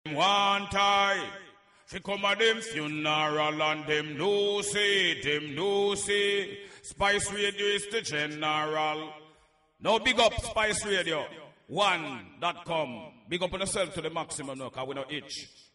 One time. Fi come a them funeral and them no say. Spice Radio is the general. Now big up Spice Radio. One.com. Big up on yourself to the maximum now, cause we no itch.